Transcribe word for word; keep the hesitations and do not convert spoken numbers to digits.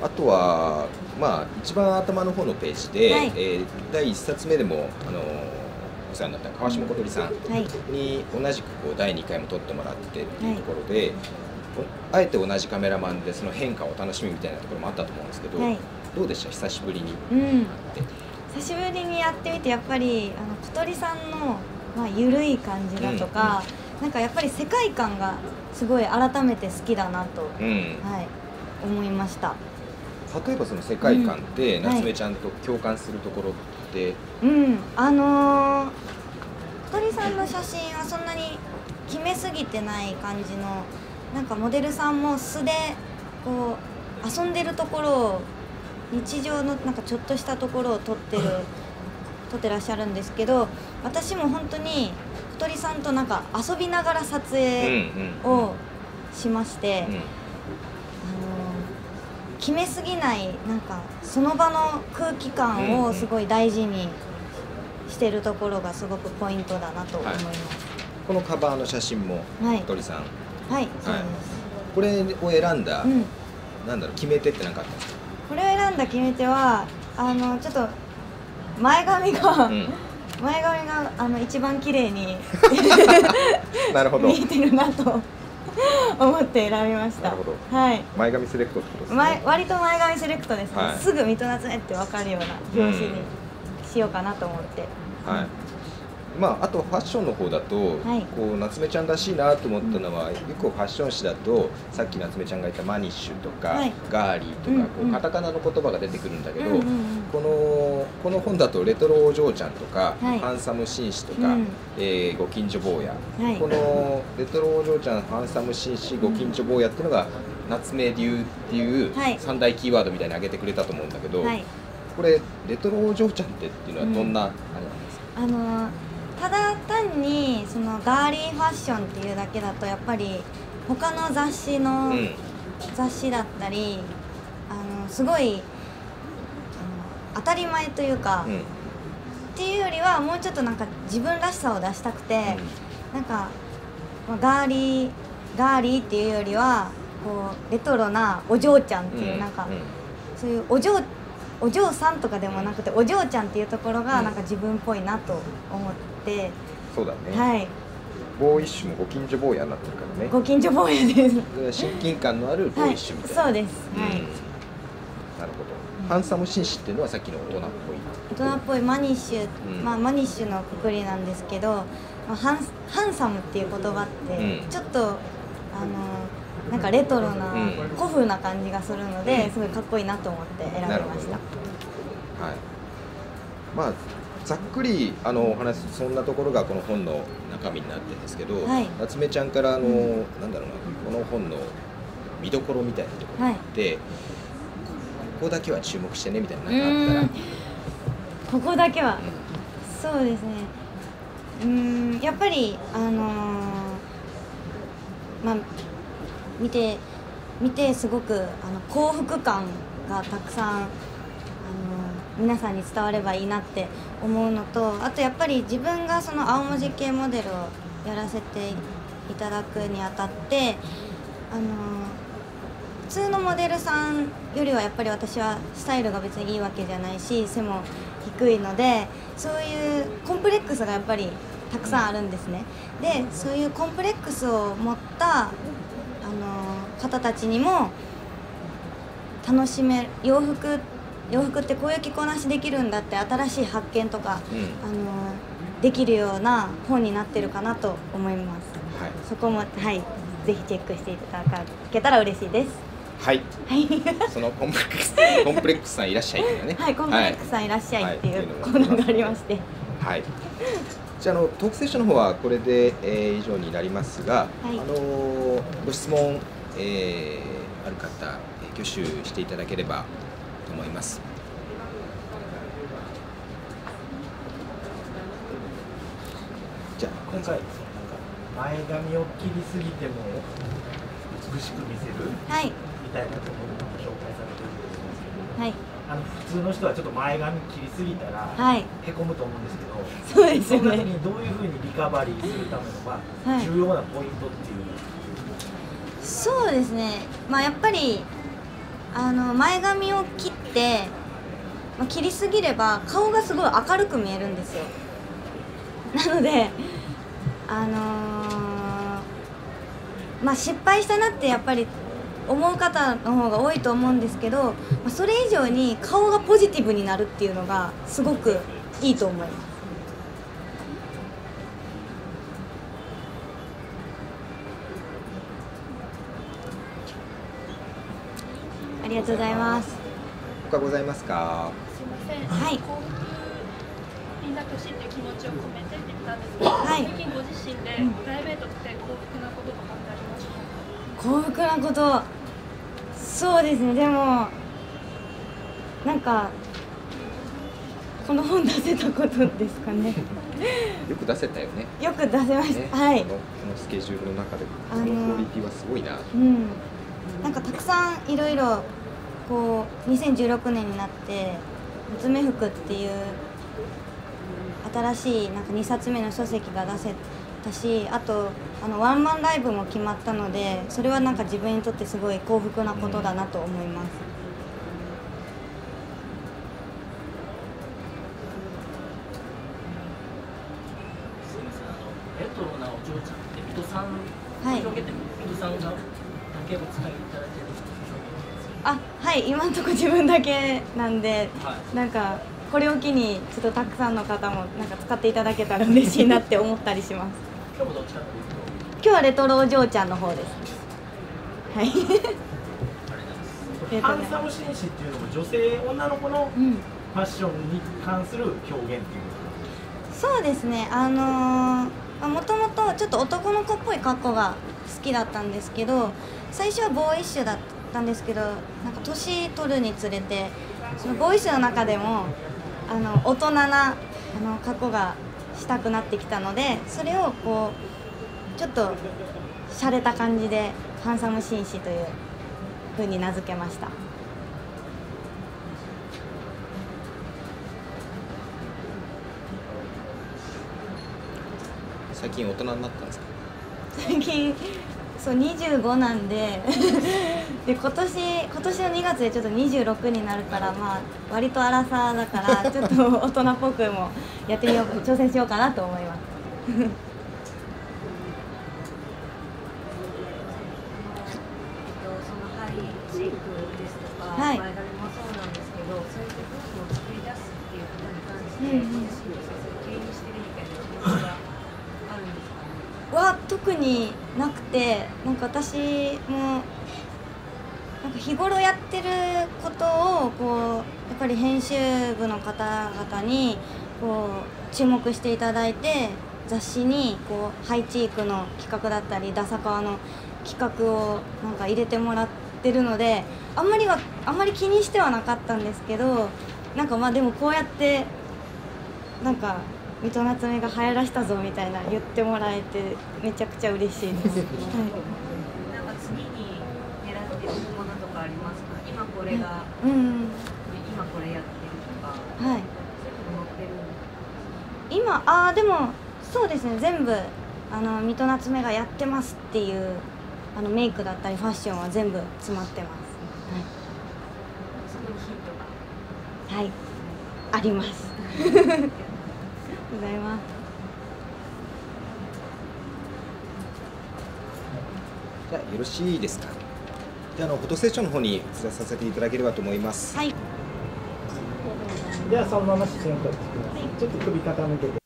あとは、まあ、一番頭の方のページで、はい、えー、だいいっさつめでも、あのー、お世話になった川島小鳥さんに同じくこうだいにかいも撮ってもらってっていうところで、はい、あえて同じカメラマンでその変化を楽しみみたいなところもあったと思うんですけど、はい、どうでした久しぶりに、うん、 久しぶりにやってみてやっぱりあの小鳥さんの、まあ、緩い感じだとか、うんうん、なんかやっぱり世界観がすごい改めて好きだなと、うん、はい、思いました。 例えばその世界観で、うん、夏目ちゃんと共感するところって、 うん、あのー、小鳥さんの写真はそんなに決めすぎてない感じの、なんかモデルさんも素でこう遊んでるところを日常のなんかちょっとしたところを撮ってる撮ってらっしゃるんですけど、私も本当に小鳥さんとなんか遊びながら撮影をしまして、うんうんうん、あの決めすぎないなんかその場の空気感をすごい大事にしてるところがすごくポイントだなと思います、はい、 このカバーの写真も小鳥さん、 はいはい、そうです。 これを選んだ、うん、なんだろう決め手って何かあったんですか？ これを選んだ決め手はあのちょっと前髪が、うん、前髪があの一番綺麗になるほど見えてるなと思って選びました。 なるほど。 はい。 前髪セレクトってことですね。 前割と前髪セレクトですね。はい、すぐ水戸夏目って分かるような表紙にしようかなと思って。 はい。まあ、あとファッションの方だと、はい、こう夏目ちゃんらしいなと思ったのは、うん、結構ファッション誌だとさっき夏目ちゃんが言ったマニッシュとか、はい、ガーリーとか、うんうん、こうカタカナの言葉が出てくるんだけど、うんうんうん、このこの本だとレトロお嬢ちゃんとか、はい、ハンサム紳士とか、うん、えー、ご近所坊や、はい、このレトロお嬢ちゃん、ハンサム紳士、ご近所坊やっていうのが夏目流っていう三大キーワードみたいに挙げてくれたと思うんだけど、はい、これレトロお嬢ちゃんってっていうのはどんな、うん、あれなんですか？ あのーただ単にそのガーリーファッションっていうだけだとやっぱり他の雑誌の、うん、雑誌だったりあのすごいあの当たり前というか、うん、っていうよりはもうちょっとなんか自分らしさを出したくて、うん、なんか、まあ、ガーリーガーリーっていうよりはこうレトロなお嬢ちゃんっていう、うん、なんか、うん、そういうお嬢お嬢さんとかでもなくてお嬢ちゃんっていうところがなんか自分っぽいなと思って、 そうだね、 はい、 ボーイッシュもご近所坊やになってるからね。 ご近所坊やです。 親近感のあるボーイッシュみたいな、 はい、そうです、はい、うん、なるほど。ハンサム紳士っていうのはさっきの大人っぽい大人っぽいマニッシュ、うん、まあマニッシュのくくりなんですけど、まあ、ハンハンサムっていう言葉って、うん、ちょっとあのなんかレトロな、うん、古風な感じがするので、うん、すごいかっこいいなと思って選びました。なるほどね。 はい。まあざっくりあのお話そんなところがこの本の中身になってるんですけど、はい、夏目ちゃんからあの、うん、なんだろうな、この本の見どころみたいなところがあって、はい、ここだけは注目してねみたいなのがあったら、 ここだけは、うん、そうですね。うーん、やっぱりあのー、まあ見て見てすごくあの幸福感がたくさんあの皆さんに伝わればいいなって思うのと、あとやっぱり自分がその青文字系モデルをやらせていただくにあたってあの普通のモデルさんよりはやっぱり私はスタイルが別にいいわけじゃないし背も低いので、そういうコンプレックスがやっぱりたくさんあるんですね。でそういうコンプレックスを持ったあの方たちにも楽しめる洋服洋服ってこういう着こなしできるんだって新しい発見とか、うん、あのできるような本になってるかなと思います、はい、そこも、はい、ぜひチェックしていただけたら嬉しいです。 はい、はい、そのコンプレックスコンプレックスさんいらっしゃいっていうね、 はい、コンプレックスさんいらっしゃいっていうコーナーがありまして、 はい、じゃあ、あのトークセッションの方はこれで、えー、以上になりますが、はい、あのー、ご質問、えー、ある方、挙手していただければと思います。じゃあ今回前髪を切りすぎても美しく見せる、はい、みたいなところも紹介されてるんですけど、はい、あの普通の人はちょっと前髪切りすぎたら、はい、へこむと思うんですけど、 そうですよね。 その時にどういうふうにリカバリーするための、まあ、重要なポイントっていう、 はい、そうですね。まあやっぱりあの前髪を切って、まあ、切りすぎれば顔がすごい明るく見えるんですよ。なのであのー、まあ失敗したなってやっぱり思う方の方が多いと思うんですけど、まあ、それ以上に顔がポジティブになるっていうのがすごくいいと思います。ありがとうございます。 他ございますか。 すみません。 はい。 幸福になってほしいという気持ちを込めてって言ったんですけど、はい、最近ご自身でプライベートって幸福なこととかってありますか？ 幸福なこと、そうですね。でもなんかこの本出せたことですかね。 よく出せたよね。 よく出せました。 ね、 はい。 このこのスケジュールの中でこのクオリティはすごいな。 うん。なんかたくさんいろいろこうにせんじゅうろくねんになって「夏目服」っていう新しいなんかにさつめの書籍が出せたし、あとあのワンマンライブも決まったので、それはなんか自分にとってすごい幸福なことだなと思います。 レトロなお嬢ちゃんって水戸さんはい。 表現って水戸さんがだけお使いいただいてるあ、はい、今のところ自分だけなんで、 はい、 なんかこれを機にちょっとたくさんの方もなんか使っていただけたら嬉しいなって思ったりします。 今日もどっちかというと、 今日はレトロお嬢ちゃんの方です。はい。 ハンサム紳士っていうのも女性女の子のファッションに関する表現っていう、うん、 そうですね。あのー、もともとちょっと男の子っぽい格好が好きだったんですけど、最初はボーイッシュだったんですけど、なんか年取るにつれてそのボーイッシュの中でもあの大人なあの格好がしたくなってきたので、それをこうちょっと洒落た感じでハンサム紳士という風に名付けました。 最近大人になったんですか？ 最近そうにじゅうごなんでで今年今年のにがつでちょっとにじゅうろくになるから、まあ割と荒さだからちょっと大人っぽくもやってみよう挑戦しようかなと思います。 チークですとか、前髪もそうなんですけど、そういったブームを作り出すっていうことに関して、ご自身で経営にしてるみたいな気持ちがあるんですかね？ は特になくて、なんか私もなんか日頃やってることをこうやっぱり編集部の方々にこう注目していただいて、雑誌にこうハイチークの企画だったりダサカワの企画をなんか入れてもらってるので、あんまりはあんまり気にしてはなかったんですけど、なんかまあでもこうやってなんか水戸夏目が流行らしたぞみたいな言ってもらえてめちゃくちゃ嬉しいです。はい、 なんか次に狙ってるものとかありますか？今これが、うん、今これやってるとか、はい、そういうの載ってるんですか？ 今あーでもそうですね、全部あの水戸夏目がやってますっていうあのメイクだったりファッションは全部詰まってます。はい、 そこにヒントが、 はい、あります。ありがとうございます。 じゃあよろしいですか。であのフォトセッションの方に移らさせていただければと思います。 はい。 ではそのまま視線を取ってください。ちょっと首傾けて。